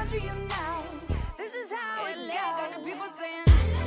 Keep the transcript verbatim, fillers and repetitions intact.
for you now. This is how it L A got the goes. people saying